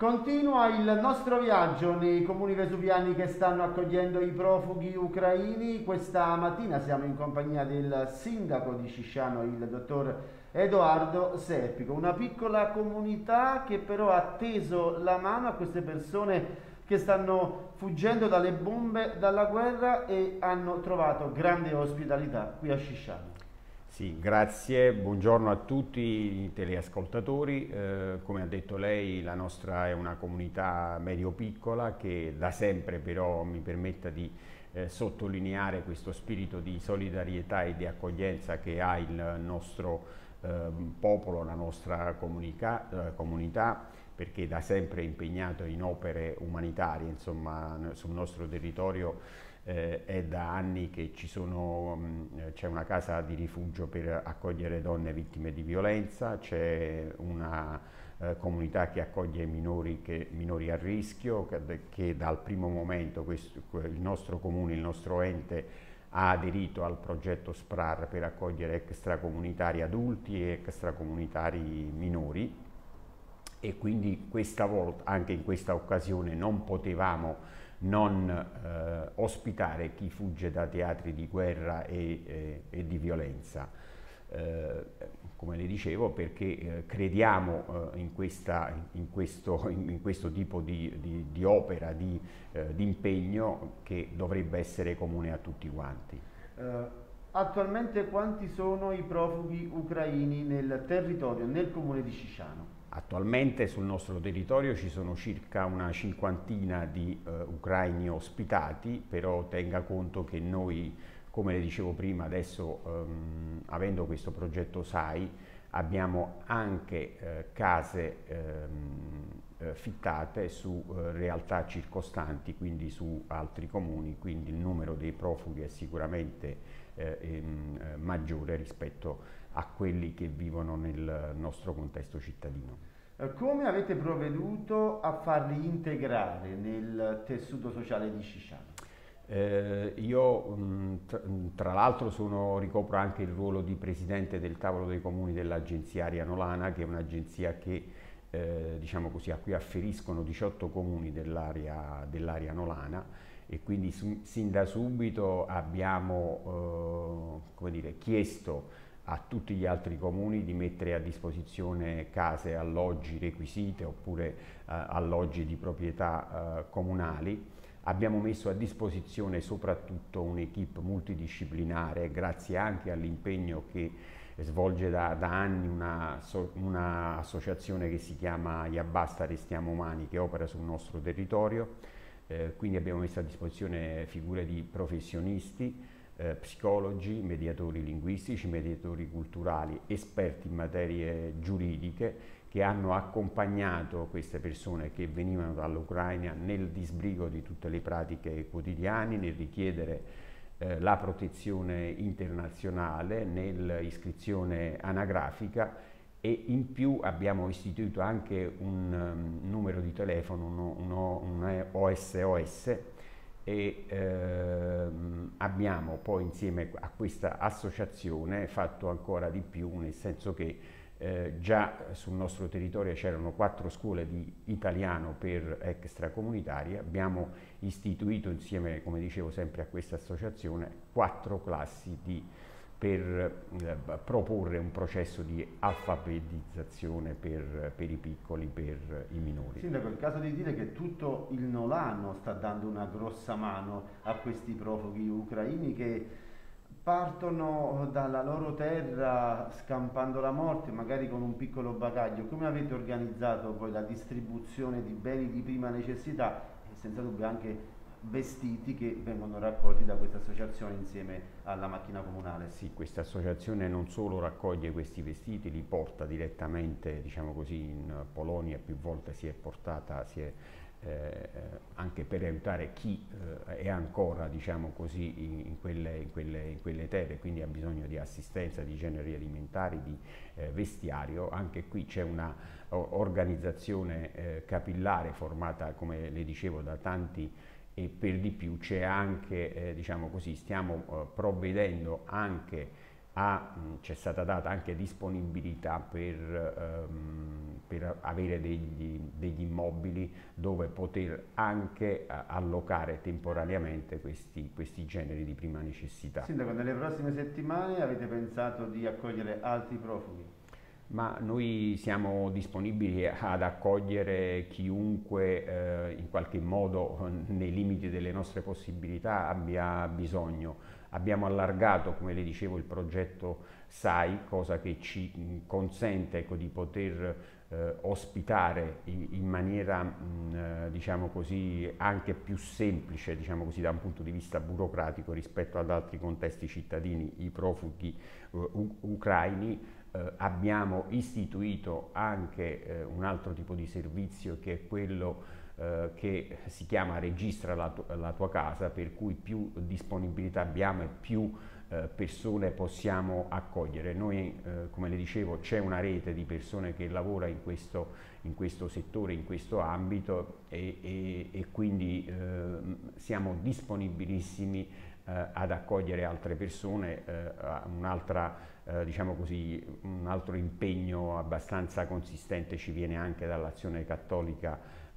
Continua il nostro viaggio nei comuni vesuviani che stanno accogliendo i profughi ucraini. Questa mattina siamo in compagnia del sindaco di Scisciano, il dottor Edoardo Serpico, una piccola comunità che però ha teso la mano a queste persone che stanno fuggendo dalle bombe, dalla guerra e hanno trovato grande ospitalità qui a Scisciano. Sì, grazie, buongiorno a tutti i teleascoltatori. Come ha detto lei, la nostra è una comunità medio-piccola che da sempre però mi permetta di sottolineare questo spirito di solidarietà e di accoglienza che ha il nostro popolo, la nostra comunità, perché da sempre è impegnato in opere umanitarie, insomma, sul nostro territorio. È da anni che c'è una casa di rifugio per accogliere donne vittime di violenza, c'è una comunità che accoglie minori a rischio, che dal primo momento il nostro comune, il nostro ente ha aderito al progetto SPRAR per accogliere extracomunitari adulti e extracomunitari minori, e quindi questa volta, anche in questa occasione, non potevamo non ospitare chi fugge da teatri di guerra e di violenza. Come le dicevo, perché crediamo in questo tipo di opera, di impegno che dovrebbe essere comune a tutti quanti. Attualmente quanti sono i profughi ucraini nel territorio, nel comune di Scisciano? Attualmente sul nostro territorio ci sono circa una cinquantina di ucraini ospitati, però tenga conto che noi, come le dicevo prima, adesso avendo questo progetto SAI, abbiamo anche case fittate su realtà circostanti, quindi su altri comuni, quindi il numero dei profughi è sicuramente maggiore rispetto a quelli che vivono nel nostro contesto cittadino. Come avete provveduto a farli integrare nel tessuto sociale di Scisciano? Io tra l'altro ricopro anche il ruolo di presidente del tavolo dei comuni dell'agenzia Aria Nolana, che è un'agenzia che diciamo così, a cui afferiscono 18 comuni dell'area nolana, e quindi sin da subito abbiamo come dire, chiesto a tutti gli altri comuni di mettere a disposizione case, alloggi requisite oppure alloggi di proprietà comunali. Abbiamo messo a disposizione soprattutto un'equipe multidisciplinare, grazie anche all'impegno che svolge da anni una associazione che si chiama Iabasta Restiamo Umani, che opera sul nostro territorio. Quindi abbiamo messo a disposizione figure di professionisti, psicologi, mediatori linguistici, mediatori culturali, esperti in materie giuridiche, che hanno accompagnato queste persone che venivano dall'Ucraina nel disbrigo di tutte le pratiche quotidiane, nel richiedere la protezione internazionale, nell'iscrizione anagrafica, e in più abbiamo istituito anche un numero di telefono, un OSOS, e abbiamo poi insieme a questa associazione fatto ancora di più, nel senso che già sul nostro territorio c'erano 4 scuole di italiano per extracomunitari. Abbiamo istituito insieme, come dicevo, sempre a questa associazione, 4 classi per proporre un processo di alfabetizzazione per i piccoli, per i minori. Sindaco, è il caso di dire che tutto il Nolano sta dando una grossa mano a questi profughi ucraini che partono dalla loro terra scampando la morte, magari con un piccolo bagaglio. Come avete organizzato poi la distribuzione di beni di prima necessità e senza dubbio anche vestiti che vengono raccolti da questa associazione insieme alla macchina comunale? Sì, questa associazione non solo raccoglie questi vestiti, li porta direttamente, diciamo così, in Polonia. Più volte si è portata, anche per aiutare chi è ancora, diciamo così, in quelle terre, quindi ha bisogno di assistenza, di generi alimentari, di vestiario. Anche qui c'è una organizzazione capillare formata, come le dicevo, da tanti, e per di più c'è anche, diciamo così, stiamo provvedendo anche c'è stata data anche disponibilità per per avere degli immobili dove poter anche allocare temporaneamente questi generi di prima necessità. Sindaco, nelle prossime settimane avete pensato di accogliere altri profughi? Ma noi siamo disponibili ad accogliere chiunque in qualche modo nei limiti delle nostre possibilità abbia bisogno. Abbiamo allargato, come le dicevo, il progetto SAI, cosa che ci consente, ecco, di poter ospitare in maniera diciamo così, anche più semplice, diciamo così, da un punto di vista burocratico rispetto ad altri contesti cittadini, i profughi ucraini. Abbiamo istituito anche un altro tipo di servizio, che è quello che si chiama Registra la tua casa, per cui più disponibilità abbiamo e più persone possiamo accogliere. Noi, come le dicevo, c'è una rete di persone che lavora in questo settore, in questo ambito, e quindi siamo disponibilissimi ad accogliere altre persone. Diciamo così, un altro impegno abbastanza consistente ci viene anche dall'Azione Cattolica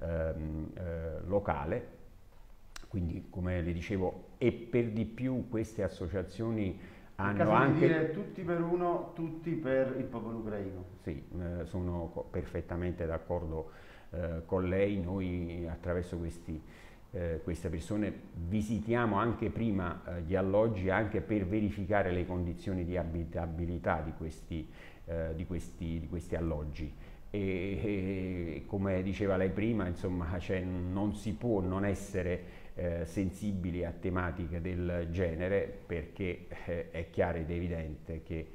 locale. Quindi, come le dicevo, e per di più queste associazioni hanno anche... Di dire tutti per uno, tutti per il popolo ucraino. Sì, sono perfettamente d'accordo con lei. Noi attraverso queste persone visitiamo anche prima gli alloggi, anche per verificare le condizioni di abitabilità di questi alloggi. E come diceva lei prima, insomma, non si può non essere sensibili a tematiche del genere, perché è chiaro ed evidente che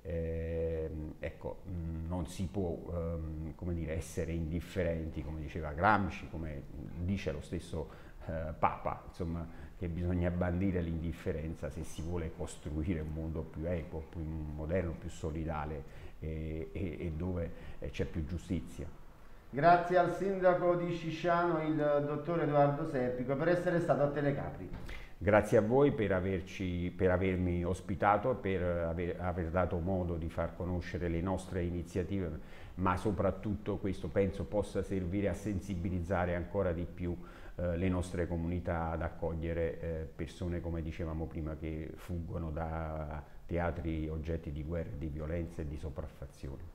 ecco, non si può come dire, essere indifferenti, come diceva Gramsci, come dice lo stesso Papa, insomma, che bisogna bandire l'indifferenza se si vuole costruire un mondo più equo, più moderno, più solidale, e dove c'è più giustizia. Grazie al sindaco di Scisciano, il dottor Edoardo Serpico, per essere stato a Telecapri. Grazie a voi per avermi ospitato, per aver dato modo di far conoscere le nostre iniziative, ma soprattutto questo penso possa servire a sensibilizzare ancora di più le nostre comunità ad accogliere persone, come dicevamo prima, che fuggono da teatri oggetti di guerra, di violenza e di sopraffazione.